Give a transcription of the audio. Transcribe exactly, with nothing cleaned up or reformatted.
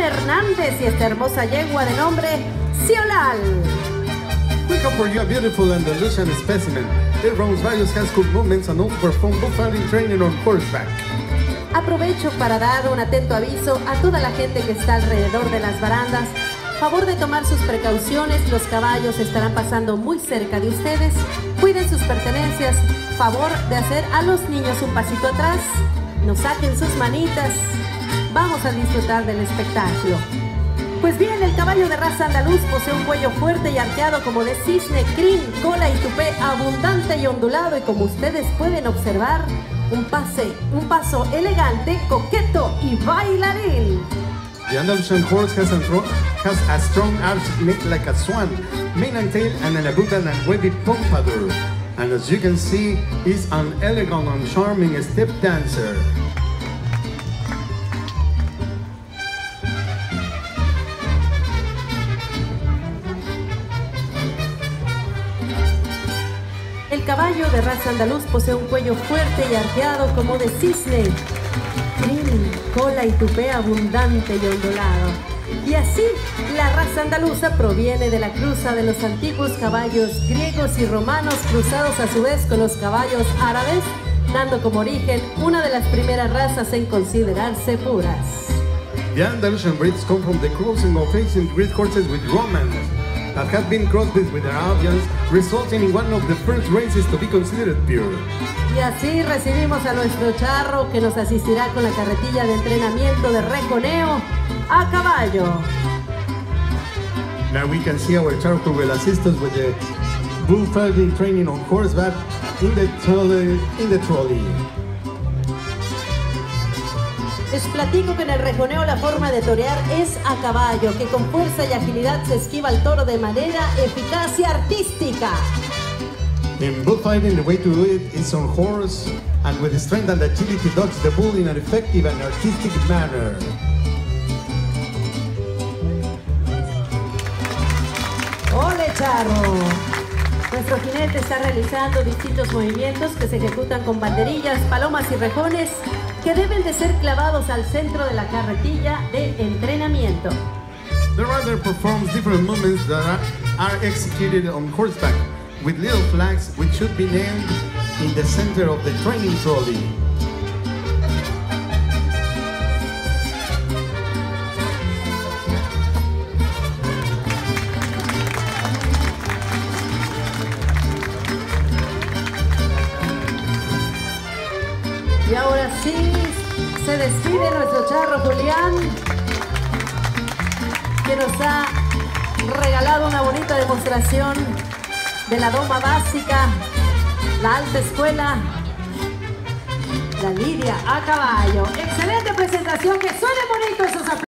Hernández y esta hermosa yegua de nombre Ciolal. We come for you a beautiful Andalusian specimen. It runs various high school movements and also performs bullfighting training on horseback. Aprovecho para dar un atento aviso a toda la gente que está alrededor de las barandas. Favor de tomar sus precauciones, los caballos estarán pasando muy cerca de ustedes. Cuiden sus pertenencias. Favor de hacer a los niños un pasito atrás. No saquen sus manitas. Vamos a disfrutar del espectáculo. Pues bien, el caballo de raza andaluz posee un cuello fuerte y arqueado como de cisne, crin, cola y tupé abundante y ondulado, y como ustedes pueden observar, un pase, un paso elegante, coqueto y bailarín. The Andalusian horse has a, has a strong arch neck like a swan, mane and tail, and an abundant and wavy pompadour. And as you can see, is an elegant and charming step dancer. El caballo de raza andaluz posee un cuello fuerte y arqueado como de cisne, crin, cola y tupé abundante y ondulado. Y así, la raza andaluza proviene de la cruza de los antiguos caballos griegos y romanos, cruzados a su vez con los caballos árabes, dando como origen una de las primeras razas en considerarse puras. The Andalusian breeds come from the crossing of ancient Greek horses with Romans that have been crossed with Arabians, resulting in one of the first races to be considered pure. Y así recibimos a nuestro charro, que nos asistirá con la carretilla de entrenamiento de rejoneo a caballo. Now we can see our charro who will assist us with the bullfighting training on horseback in the trolley. In the trolley. Les platico que en el rejoneo la forma de torear es a caballo, que con fuerza y agilidad se esquiva al toro de manera eficaz y artística. In bullfighting, the way to do it is on horse, and with strength and agility dodge the bull in an effective and artistic manner. ¡Ole, charro! Nuestro jinete está realizando distintos movimientos que se ejecutan con banderillas, palomas y rejones, que deben de ser clavados al centro de la carretilla de entrenamiento. The rider performs different movements that are, are executed on horseback with little flags which should be nailed in the center of the training trolley. Y ahora sí, se despide nuestro charro Julián, que nos ha regalado una bonita demostración de la doma básica, la alta escuela, la lidia a caballo. Excelente presentación, que suene bonito esos aplausos.